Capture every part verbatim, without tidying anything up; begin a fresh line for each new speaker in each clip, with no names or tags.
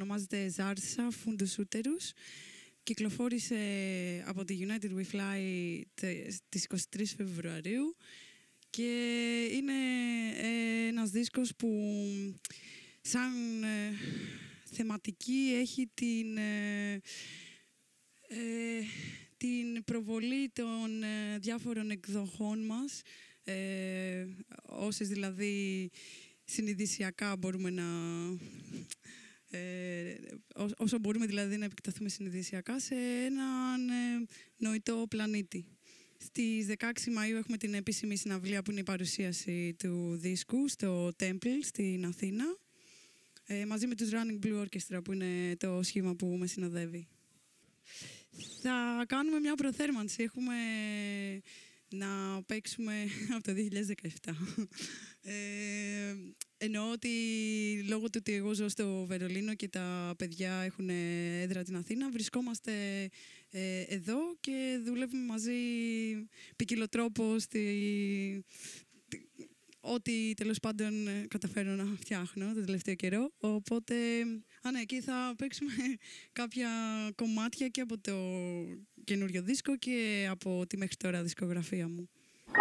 ονομάζεται Ζάρσα Fundus Uterus. Κυκλοφόρησε από τη United We Fly τις είκοσι τρεις Φεβρουαρίου και είναι ένας δίσκος που σαν θεματική έχει την, την προβολή των διάφορων εκδοχών μας, όσες δηλαδή συνειδησιακά μπορούμε να... Ε, όσο μπορούμε δηλαδή να επεκταθούμε συνειδησιακά σε έναν ε, νοητό πλανήτη. Στις δεκαέξι Μαΐου έχουμε την επίσημη συναυλία που είναι η παρουσίαση του δίσκου στο Temple στην Αθήνα, ε, μαζί με τους Running Blue Orchestra που είναι το σχήμα που με συνοδεύει. Θα κάνουμε μια προθέρμανση. Έχουμε να παίξουμε από το δύο χιλιάδες δεκαεπτά. Ε, εννοώ ότι λόγω του ότι εγώ ζω στο Βερολίνο και τα παιδιά έχουν έδρα την Αθήνα, βρισκόμαστε ε, εδώ και δουλεύουμε μαζί ποικιλοτρόπως στη... ό,τι τέλος πάντων καταφέρω να φτιάχνω το τελευταίο καιρό. Οπότε, α, ναι, εκεί θα παίξουμε κάποια κομμάτια και από το καινούριο δίσκο και από τη μέχρι τώρα δισκογραφία μου.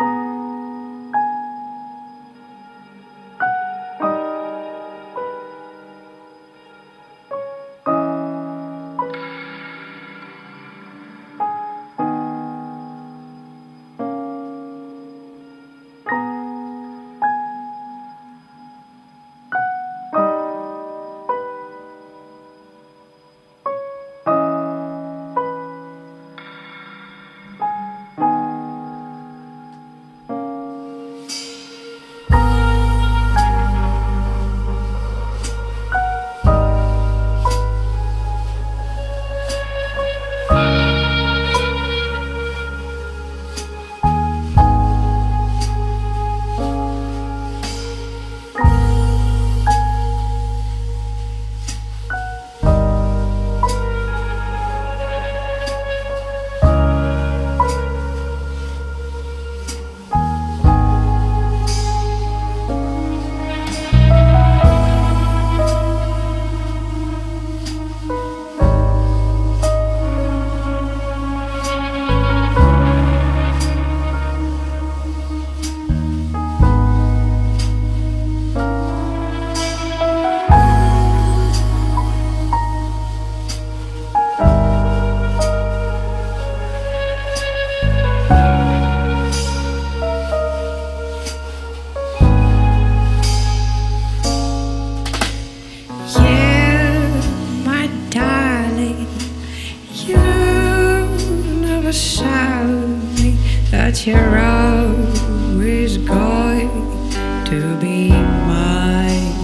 You're always going to be mine,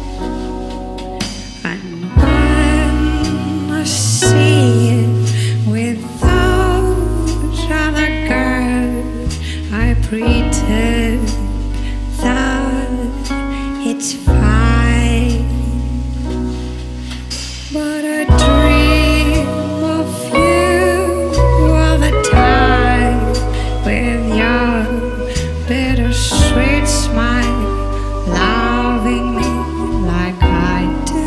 and when I see it with those other girls, I pretend that it's fine, but I dream of you all the time. With your bittersweet smile, loving me like I do.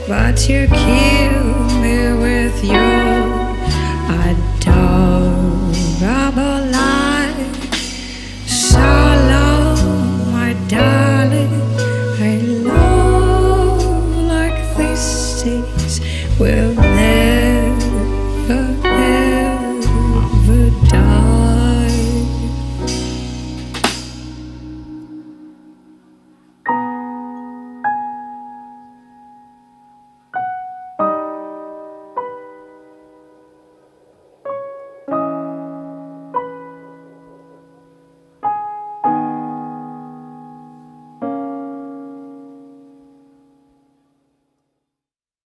but you kill me with your adorable light. So long, my darling, I love like this is will